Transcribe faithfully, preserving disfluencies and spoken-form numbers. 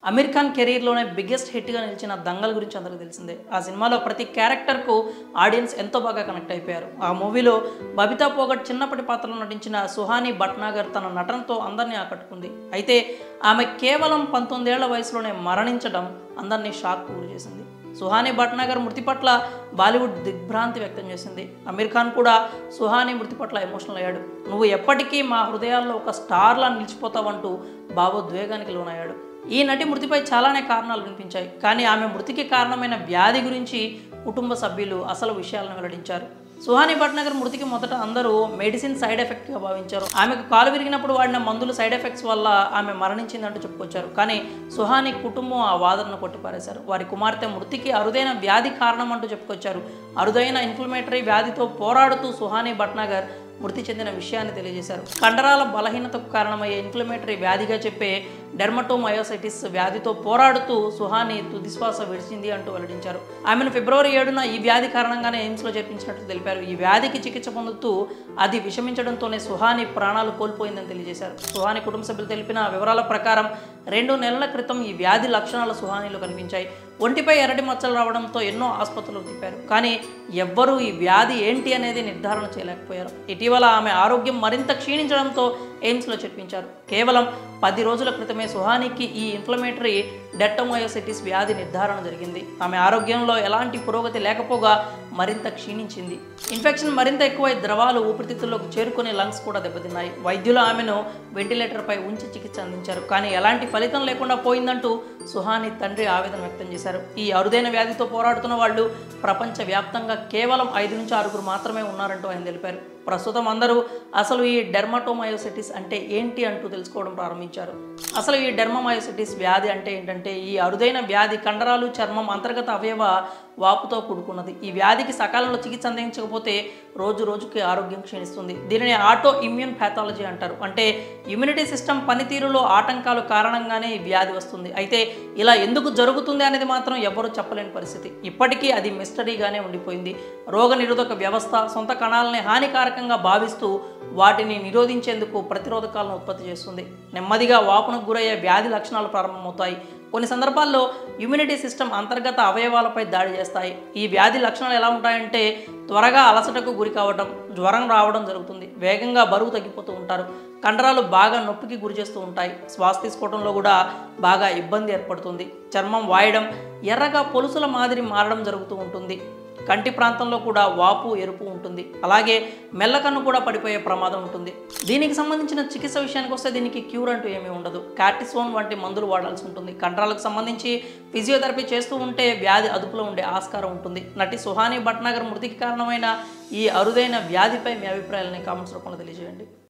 అమీర్ ఖాన్ కెరీర్‌లోనే బిగ్గెస్ట్ హిట్‌గా నిలిచిన 'దంగల్' గురించి అందరికీ తెలిసిందే. ఆ సినిమాలో ప్రతి క్యారెక్టర్‌కు ఆడియన్స్ ఎంతో బాగా కనెక్ట్ అయిపోయారు. ఆ మూవీలో బబితా పోగట్ చిన్నప్పటి పాత్రలో నటించిన సుహాని భట్నాగర్ తన నటనతో అందరినీ ఆకట్టుకుంది. అయితే ఆమె కేవలం పంతొమ్మిది ఏళ్ల వయసులోనే మరణించడం అందరినీ షాక్‌కు గురిచేసింది. సుహాని భట్నాగర్ మృతి పట్ల బాలీవుడ్ దిగ్భ్రాంతి వ్యక్తం చేసింది. అమీర్ ఖాన్ కూడా సుహాని మృతి పట్ల ఎమోషనల్ అయ్యాడు. "నువ్వు ఎప్పటికీ మా హృదయాల్లో ఒక స్టార్‌లా నిలిచిపోతావంటూ భావోద్వేగానికి లోనయ్యాడు. ఈ నటి మృతిపై చాలానే కారణాలు వినిపించాయి. కానీ ఆమె మృతికి కారణమైన వ్యాధి గురించి కుటుంబ సభ్యులు అసలు విషయాలను వెల్లడించారు. సుహాని భట్నాగర్ మృతికి మొదట అందరూ మెడిసిన్ సైడ్ ఎఫెక్ట్గా భావించారు. ఆమెకు కాలు విరిగినప్పుడు వాడిన మందులు సైడ్ ఎఫెక్ట్స్ వల్ల ఆమె మరణించిందంటూ చెప్పుకొచ్చారు. కానీ సుహాని కుటుంబం ఆ వాదనను కొట్టిపారేశారు. వారి కుమార్తె మృతికి అరుదైన వ్యాధి కారణం అంటూ చెప్పుకొచ్చారు. అరుదైన ఇన్ఫ్లమేటరీ వ్యాధితో పోరాడుతూ సుహాని భట్నాగర్ మృతి చెందిన విషయాన్ని తెలియజేశారు. కండరాల బలహీనతకు కారణమయ్యే ఇన్ఫ్లమేటరీ వ్యాధిగా చెప్పే డెర్మటోమయోసైటిస్ వ్యాధితో పోరాడుతూ సుహాని తుదిశ్వాస విడిచింది అంటూ వెల్లడించారు. ఆమెను ఫిబ్రవరి ఏడున ఈ వ్యాధి కారణంగానే ఎయిమ్స్లో చేర్పించినట్లు తెలిపారు. ఈ వ్యాధికి చికిత్స పొందుతూ అది విషమించడంతోనే సుహాని ప్రాణాలు కోల్పోయిందని తెలియజేశారు. సుహాని కుటుంబ సభ్యులు తెలిపిన వివరాల ప్రకారం రెండు నెలల క్రితం ఈ వ్యాధి లక్షణాలు సుహానిలో కనిపించాయి. ఒంటిపై ఎర్రటి మచ్చలు రావడంతో ఎన్నో ఆసుపత్రులకు తిప్పారు. కానీ ఎవ్వరూ ఈ వ్యాధి ఏంటి అనేది నిర్ధారణ చేయలేకపోయారు. ఇటీవల ఆమె ఆరోగ్యం మరింత క్షీణించడంతో ఎయిమ్స్లో చేర్పించారు. కేవలం పది రోజుల క్రితమే సుహానికి ఈ ఇన్ఫ్లమేటరీ డెర్మటోమయోసైటిస్ వ్యాధి నిర్ధారణ జరిగింది. ఆమె ఆరోగ్యంలో ఎలాంటి పురోగతి లేకపోగా మరింత క్షీణించింది. ఇన్ఫెక్షన్ మరింత ఎక్కువై ద్రవాలు ఊపిరితిత్తుల్లోకి చేరుకుని లంగ్స్ కూడా దెబ్బతిన్నాయి. వైద్యులు ఆమెను వెంటిలేటర్పై ఉంచి చికిత్స అందించారు. కానీ ఎలాంటి ఫలితం లేకుండా పోయిందంటూ సుహాని తండ్రి ఆవేదన వ్యక్తం చేశారు. ఈ అరుదైన వ్యాధితో పోరాడుతున్న వాళ్ళు ప్రపంచవ్యాప్తంగా కేవలం ఐదు నుంచి ఆరుగురు మాత్రమే ఉన్నారంటూ ఆయన తెలిపారు. ప్రస్తుతం అందరూ అసలు ఈ డెర్మటోమయోసైటిస్ అంటే ఏంటి అంటూ తెలుసుకోవడం ప్రారంభించారు. అసలు ఈ డెర్మటోమయోసైటిస్ వ్యాధి అంటే ఏంటంటే ఈ అరుదైన వ్యాధి కండరాలు, చర్మం, అంతర్గత అవయవ వాపుతో కూడుకున్నది. ఈ వ్యాధికి సకాలంలో చికిత్స అందించకపోతే రోజు రోజుకి ఆరోగ్యం క్షీణిస్తుంది. దీనిని ఆటో ఇమ్యూన్ ప్యాథాలజీ అంటారు. అంటే ఇమ్యూనిటీ సిస్టమ్ పనితీరులో ఆటంకాలు కారణంగానే ఈ వ్యాధి వస్తుంది. అయితే ఇలా ఎందుకు జరుగుతుంది అనేది మాత్రం ఎవరూ చెప్పలేని పరిస్థితి. ఇప్పటికీ అది మిస్టరీగానే ఉండిపోయింది. రోగ నిరోధక వ్యవస్థ సొంత కణాలని హానికారకంగా భావిస్తూ వాటిని నిరోధించేందుకు ప్రతిరోధకాలను ఉత్పత్తి చేస్తుంది. నెమ్మదిగా వాపునకు గురయ్యే వ్యాధి లక్షణాలు ప్రారంభమవుతాయి. కొన్ని సందర్భాల్లో ఇమ్యూనిటీ సిస్టమ్ అంతర్గత అవయవాలపై దాడి చేస్తాయి. ఈ వ్యాధి లక్షణాలు ఎలా ఉంటాయంటే త్వరగా అలసటకు గురి కావడం, జ్వరం రావడం జరుగుతుంది. వేగంగా బరువు తగ్గిపోతూ ఉంటారు. కండరాలు బాగా నొప్పికి గురి చేస్తూ ఉంటాయి. శ్వాస తీసుకోవడంలో కూడా బాగా ఇబ్బంది ఏర్పడుతుంది. చర్మం వాయడం, ఎర్రగా పొలుసుల మాదిరి మారడం జరుగుతూ ఉంటుంది. కంటి ప్రాంతంలో కూడా వాపు, ఎరుపు ఉంటుంది. అలాగే మెల్లకన్ను కూడా పడిపోయే ప్రమాదం ఉంటుంది. దీనికి సంబంధించిన చికిత్స విషయానికి వస్తే దీనికి క్యూర్ అంటూ ఏమీ ఉండదు. కార్టిసోన్ వంటి మందులు వాడాల్సి ఉంటుంది. కండరాలకు సంబంధించి ఫిజియోథెరపీ చేస్తూ ఉంటే వ్యాధి అదుపులో ఉండే ఆస్కారం ఉంటుంది. నటి సుహాని భట్నాగర్ మృతికి కారణమైన ఈ అరుదైన వ్యాధిపై మీ అభిప్రాయాలని కామెంట్స్ రూపంలో తెలియజేయండి.